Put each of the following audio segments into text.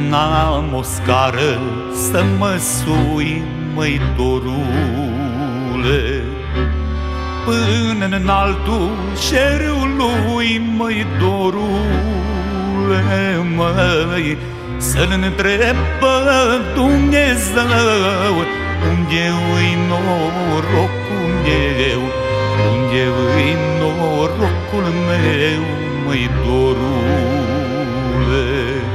N-am o scară să mă sui, măi dorule, până în altul cerului, măi dorule, măi, să-l întreb pe Dumnezeu unde-i norocul meu, unde-i norocul meu, măi dorule.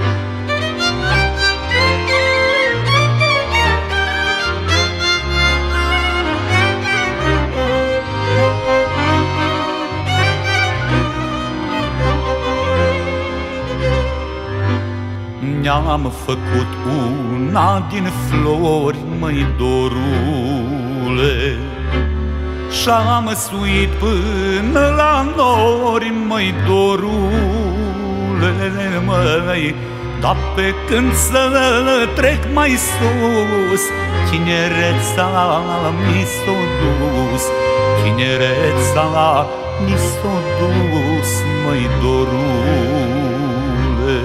Ne-am făcut una din flori, măi dorule, și-am suit până la nori, măi dorule, măi, dar pe când să trec mai sus, tinereța mi s-o dus, tinereța mi s-o dus, măi dorule.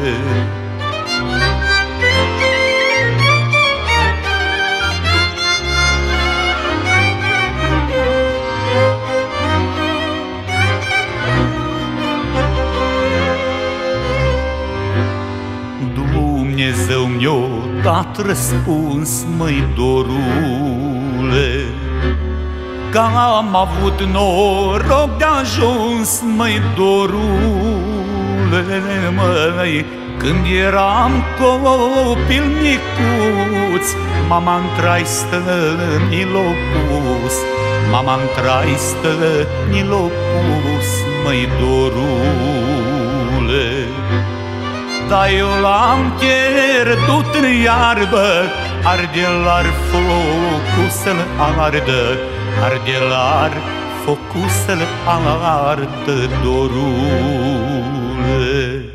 Dumnezeu mi-a dat răspuns, măi dorule, că am avut noroc de ajuns, măi dorule, măi, când eram copil micuț, mama-n traistă mi l-o pus, mama-n traistă mi l-o pus, măi dorule. Dar eu l-am pierdut în iarbă, ardelar focul să-l ardă, ardelar focul să-l ardă, dorule.